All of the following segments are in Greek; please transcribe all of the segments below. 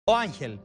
Ο Άγχελ.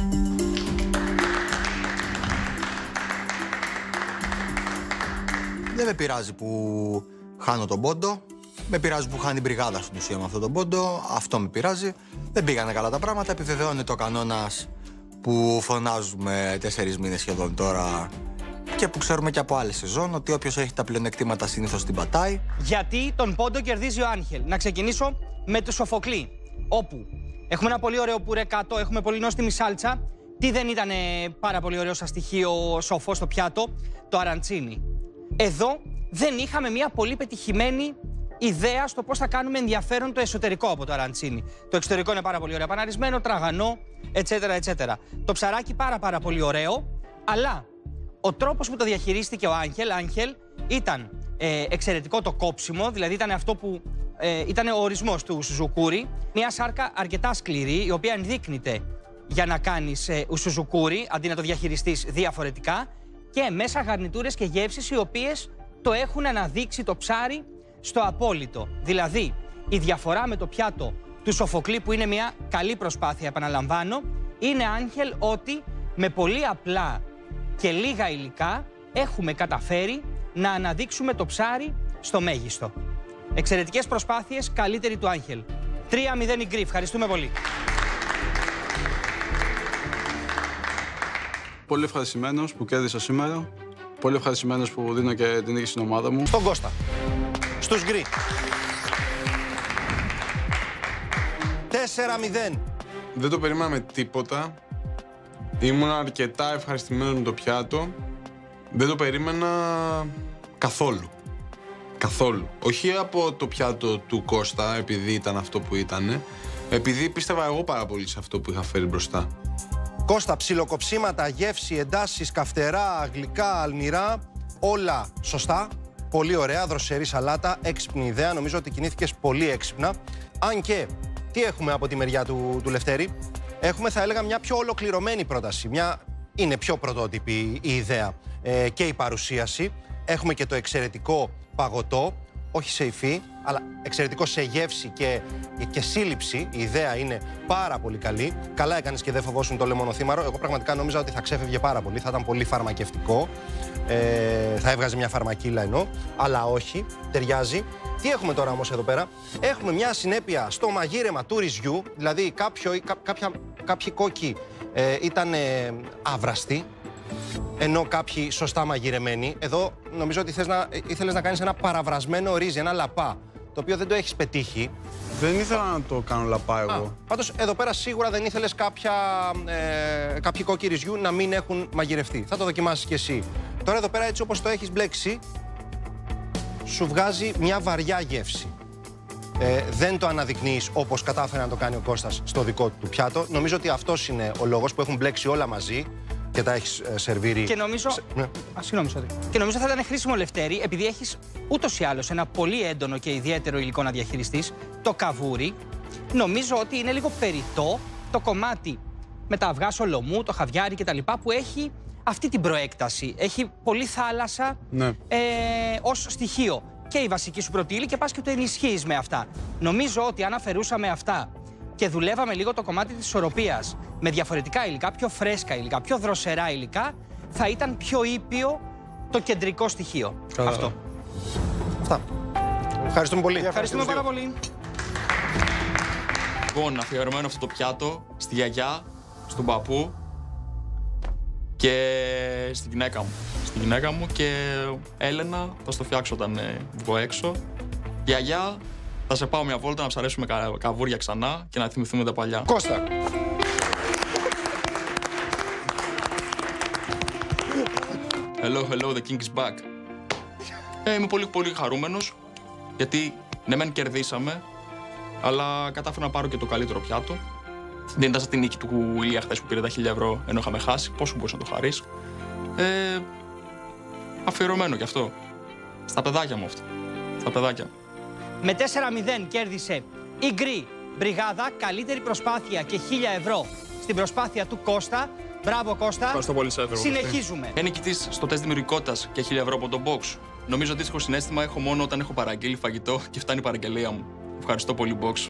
Δεν με πειράζει που χάνω τον πόντο. Με πειράζει που χάνει η μπριγάδα στην ουσία με αυτόν τον πόντο. Αυτό με πειράζει. Δεν πήγανε καλά τα πράγματα. Επιβεβαιώνεται ο κανόνας που φωνάζουμε 4 μήνες σχεδόν τώρα και που ξέρουμε και από άλλη σεζόν, ότι όποιος έχει τα πλεονεκτήματα συνήθως την πατάει. Γιατί τον πόντο κερδίζει ο Άγχελ. Να ξεκινήσω με το Σοφοκλή. Όπου έχουμε ένα πολύ ωραίο πουρεκάτο, έχουμε πολύ νόστιμη σάλτσα. Τι δεν ήταν πάρα πολύ ωραίο σαν στοιχείο σοφό στο πιάτο, το αραντσίνι. Εδώ δεν είχαμε μια πολύ πετυχημένη ιδέα στο πώς θα κάνουμε ενδιαφέρον το εσωτερικό από το αραντσίνι. Το εξωτερικό είναι πάρα πολύ ωραία παναρισμένο, τραγανό, etc. Το ψαράκι πάρα πολύ ωραίο, αλλά ο τρόπος που το διαχειρίστηκε ο Άγχελ ήταν εξαιρετικό το κόψιμο, δηλαδή ήταν αυτό που ήταν ο ορισμός του ουζουζουκούρι. Μια σάρκα αρκετά σκληρή, η οποία ενδείκνυται για να κάνεις ουζουζουκούρι, αντί να το διαχειριστείς διαφορετικά, και μέσα γαρνιτούρες και γεύσεις οι οποίες το έχουν αναδείξει το ψάρι στο απόλυτο. Δηλαδή, η διαφορά με το πιάτο του Σοφοκλή, που είναι μια καλή προσπάθεια, επαναλαμβάνω, είναι, Άγχελ, ότι με πολύ απλά και λίγα υλικά έχουμε καταφέρει να αναδείξουμε το ψάρι στο μέγιστο. Εξαιρετικές προσπάθειες, καλύτερη του Άγχελ. 3-0 η γκρι. Ευχαριστούμε πολύ. Πολύ ευχαριστημένος που κέρδισα σήμερα. Πολύ ευχαριστημένος που δίνω και την νίκη στην ομάδα μου. Στον Κώστα. Στους γκρι. 4-0. Δεν το περίμενα τίποτα. Ήμουν αρκετά ευχαριστημένος με το πιάτο. Δεν το περίμενα καθόλου. Καθόλου. Όχι από το πιάτο του Κώστα, επειδή ήταν αυτό που ήταν. Επειδή πίστευα εγώ πάρα πολύ σε αυτό που είχα φέρει μπροστά. Κώστα, ψιλοκοψίματα, γεύση, εντάσεις, καυτερά, γλυκά, αλμυρά. Όλα σωστά. Πολύ ωραία. Δροσερή σαλάτα. Έξυπνη ιδέα. Νομίζω ότι κινήθηκες πολύ έξυπνα. Αν και, τι έχουμε από τη μεριά του Λευτέρη? Έχουμε, θα έλεγα, μια πιο ολοκληρωμένη πρόταση. Είναι πιο πρωτότυπη η ιδέα και η παρουσίαση. Έχουμε και το εξαιρετικό παγωτό, όχι σε υφή, αλλά εξαιρετικό σε γεύση και σύλληψη. Η ιδέα είναι πάρα πολύ καλή. Καλά έκανες και δεν φοβόσουν το λεμονοθήμαρο. Εγώ πραγματικά νόμιζα ότι θα ξέφευγε πάρα πολύ, θα ήταν πολύ φαρμακευτικό. Θα έβγαζε μια φαρμακίλα ενώ, αλλά όχι, ταιριάζει. Τι έχουμε τώρα όμως εδώ πέρα? Έχουμε μια συνέπεια στο μαγείρεμα του ρυζιού, δηλαδή κάποιοι κόκκι ήταν αύραστοι, ενώ κάποιοι σωστά μαγειρεμένοι. Εδώ νομίζω ότι ήθελες να κάνεις ένα παραβρασμένο ρύζι, ένα λαπά, το οποίο δεν το έχεις πετύχει. Δεν ήθελα να το κάνω λαπά εγώ. Πάντως εδώ πέρα σίγουρα δεν ήθελες κάποιοι κόκκι ρυζιού να μην έχουν μαγειρευτεί. Θα το δοκιμάσεις κι εσύ. Τώρα εδώ πέρα, έτσι όπως το έχεις μπλέξει, σου βγάζει μια βαριά γεύση. Δεν το αναδεικνύεις όπως κατάφερε να το κάνει ο Κώστας στο δικό του πιάτο. Νομίζω ότι αυτός είναι ο λόγος που έχουν μπλέξει όλα μαζί και τα έχεις σερβίρει. Και νομίζω. Συγγνώμη, και νομίζω θα ήταν χρήσιμο, Λευτέρη, επειδή έχεις ούτως ή άλλως ένα πολύ έντονο και ιδιαίτερο υλικό να διαχειριστείς, το καβούρι. Νομίζω ότι είναι λίγο περιττό το κομμάτι με τα αυγά σολομού, το χαβιάρι κτλ. Που έχει αυτή την προέκταση. Έχει πολύ θάλασσα ως στοιχείο. Και η βασική σου πρωτεΐλη, και πας και το ενισχύεις με αυτά. Νομίζω ότι αν αφαιρούσαμε αυτά και δουλεύαμε λίγο το κομμάτι της ισορροπίας με διαφορετικά υλικά, πιο φρέσκα υλικά, πιο δροσερά υλικά, θα ήταν πιο ήπιο το κεντρικό στοιχείο. Αυτό. Αυτά. Ευχαριστούμε πολύ. Ευχαριστούμε πάρα πολύ. Λοιπόν, αφιερωμένο αυτό το πιάτο στη γιαγιά, στον παππού και στην γυναίκα μου. Στη γυναίκα μου και Έλενα θα στο φτιάξω όταν βγω έξω. Γιαγιά, θα σε πάω μια βόλτα να ψαρέσουμε καβούρια ξανά και να θυμηθούμε τα παλιά. Κώστα. Hello, the king is back. Είμαι πολύ χαρούμενος, γιατί ναι μεν κερδίσαμε, αλλά κατάφερα να πάρω και το καλύτερο πιάτο. Δεν ήταν σαν την νίκη του Ηλία χθες που πήρε τα 1.000 ευρώ ενώ είχαμε χάσει. Πόσο μπορούσε να το χαρίσει. Αφιερωμένο κι αυτό. Στα παιδάκια μου αυτό. Στα παιδάκια. Με 4-0 κέρδισε η γκρι μπριγάδα. Καλύτερη προσπάθεια και 1.000 ευρώ στην προσπάθεια του Κώστα. Μπράβο, Κώστα. Ευχαριστώ πολύ, συνεχίζουμε. Ένα νικητής στο τεστ δημιουργικότητας και 1.000 ευρώ από το box. Νομίζω αντίστοιχο συναίσθημα έχω μόνο όταν έχω παραγγείλει φαγητό και φτάνει η παραγγελία μου. Ευχαριστώ πολύ, box.